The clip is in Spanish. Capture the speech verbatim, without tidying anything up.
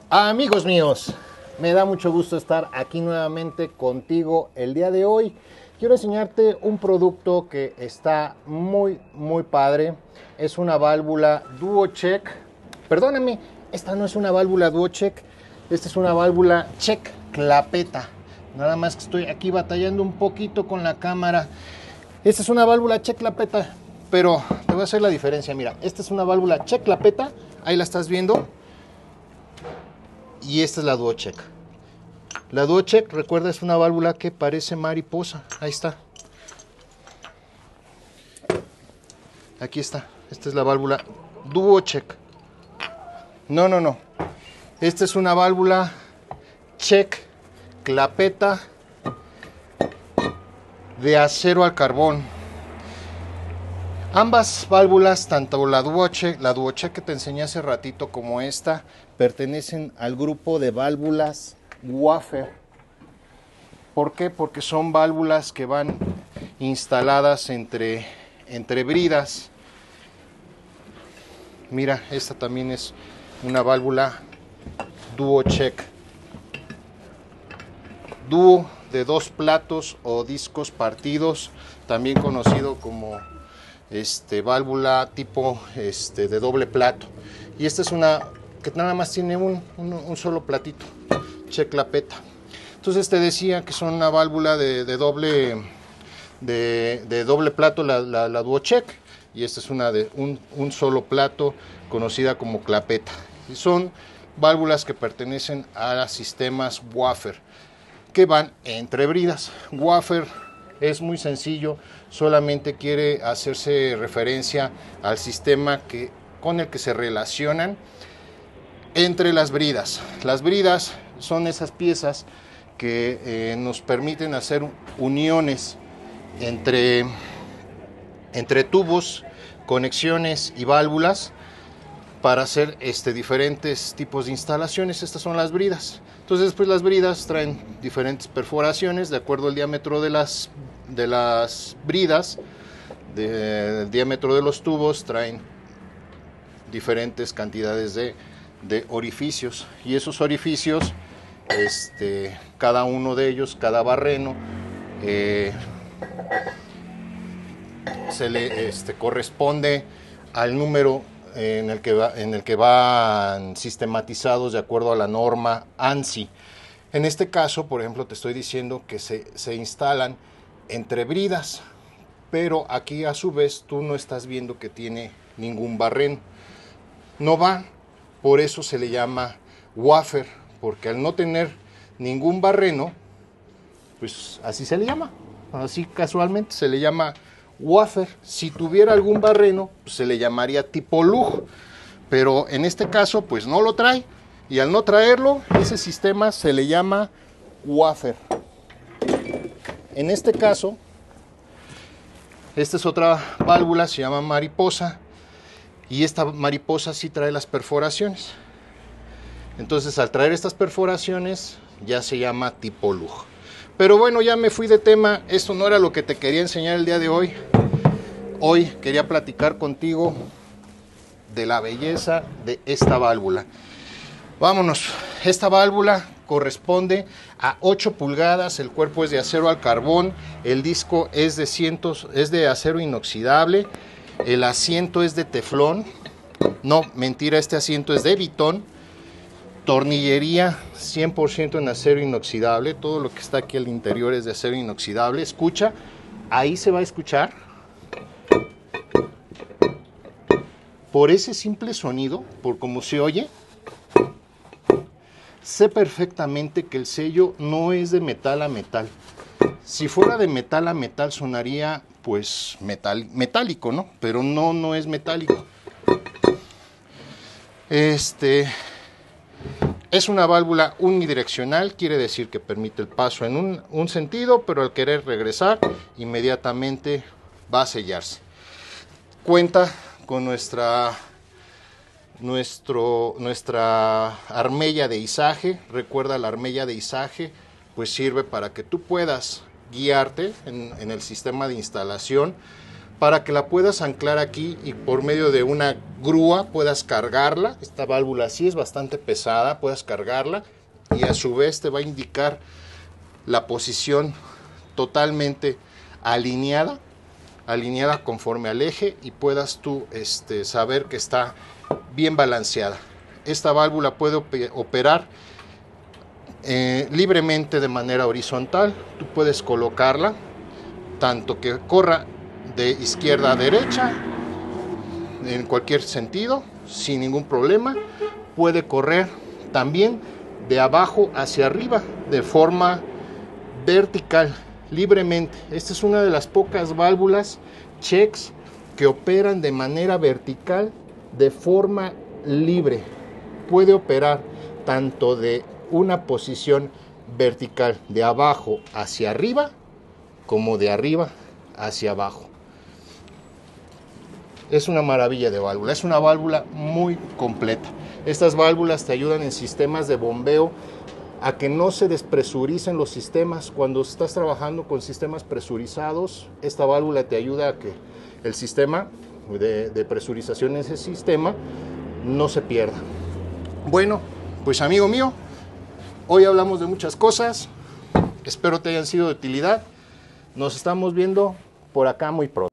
Amigos míos, me da mucho gusto estar aquí nuevamente contigo el día de hoy. Quiero enseñarte un producto que está muy, muy padre. Es una válvula DuoCheck. Perdóname, esta no es una válvula DuoCheck. Esta es una válvula Check Clapeta. Nada más que estoy aquí batallando un poquito con la cámara. Esta es una válvula Check Clapeta, pero te voy a hacer la diferencia. Mira, esta es una válvula Check Clapeta. Ahí la estás viendo. Y esta es la DuoCheck. La DuoCheck, recuerda, es una válvula que parece mariposa. Ahí está. Aquí está. Esta es la válvula DuoCheck. No, no, no. Esta es una válvula Check Clapeta de acero al carbón. Ambas válvulas, tanto la DuoCheck, la DuoCheck que te enseñé hace ratito como esta, pertenecen al grupo de válvulas Waffer. ¿Por qué? Porque son válvulas que van instaladas entre, entre bridas. Mira, esta también es una válvula DuoCheck. Duo de dos platos o discos partidos, también conocido como este, válvula tipo este, de doble plato. Y esta es una que nada más tiene un, un, un solo platito, Check Clapeta. Entonces te decía que son una válvula de, de, doble, de, de doble plato, la, la, la DuoCheck, y esta es una de un, un solo plato, conocida como Clapeta. Y son válvulas que pertenecen a sistemas Waffer, que van entre bridas. Waffer es muy sencillo, solamente quiere hacerse referencia al sistema que, con el que se relacionan entre las bridas. Las bridas son esas piezas que eh, nos permiten hacer uniones entre, entre tubos, conexiones y válvulas para hacer este, diferentes tipos de instalaciones. Estas son las bridas. Entonces después las bridas traen diferentes perforaciones de acuerdo al diámetro de las, de las bridas, de, el diámetro de los tubos, traen diferentes cantidades de, de orificios, y esos orificios, este, cada uno de ellos, cada barreno, eh, se le este, corresponde al número en el que va, en el que van sistematizados de acuerdo a la norma ANSI. En este caso, por ejemplo, te estoy diciendo que se, se instalan entre bridas, pero aquí a su vez tú no estás viendo que tiene ningún barreno. No va, por eso se le llama Waffer, porque al no tener ningún barreno, pues así se le llama, así casualmente se le llama Waffer. Si tuviera algún barreno, pues se le llamaría tipo Lug, pero en este caso pues no lo trae, y al no traerlo, ese sistema se le llama Waffer. En este caso, esta es otra válvula, se llama mariposa, y esta mariposa sí trae las perforaciones. Entonces al traer estas perforaciones ya se llama tipo Lug. Pero bueno, ya me fui de tema, esto no era lo que te quería enseñar el día de hoy. Hoy quería platicar contigo de la belleza de esta válvula. Vámonos, esta válvula corresponde a ocho pulgadas, el cuerpo es de acero al carbón, el disco es de, cientos, es de acero inoxidable, el asiento es de teflón, no, mentira, este asiento es de Vitón. Tornillería cien por ciento en acero inoxidable, todo lo que está aquí al interior es de acero inoxidable. Escucha, ahí se va a escuchar. Por ese simple sonido, por cómo se oye, sé perfectamente que el sello no es de metal a metal. Si fuera de metal a metal sonaría pues metal, metálico, ¿no? Pero no, no es metálico. Este... Es una válvula unidireccional, quiere decir que permite el paso en un, un sentido, pero al querer regresar, inmediatamente va a sellarse. Cuenta con nuestra, nuestro, nuestra armella de izaje. Recuerda, la armella de izaje pues sirve para que tú puedas guiarte en, en el sistema de instalación para que la puedas anclar aquí y por medio de una grúa puedas cargarla. Esta válvula sí es bastante pesada, puedas cargarla y a su vez te va a indicar la posición totalmente alineada, alineada conforme al eje, y puedas tú este, saber que está bien balanceada. Esta válvula puede operar eh, libremente de manera horizontal. Tú puedes colocarla tanto que corra de izquierda a derecha en cualquier sentido sin ningún problema. Puede correr también de abajo hacia arriba de forma vertical libremente. Esta es una de las pocas válvulas Chex que operan de manera vertical de forma libre. Puede operar tanto de una posición vertical de abajo hacia arriba como de arriba hacia abajo. Es una maravilla de válvula, es una válvula muy completa. Estas válvulas te ayudan en sistemas de bombeo a que no se despresuricen los sistemas. Cuando estás trabajando con sistemas presurizados, esta válvula te ayuda a que el sistema de, de presurización en ese sistema no se pierda. Bueno, pues amigo mío, hoy hablamos de muchas cosas. Espero te hayan sido de utilidad. Nos estamos viendo por acá muy pronto.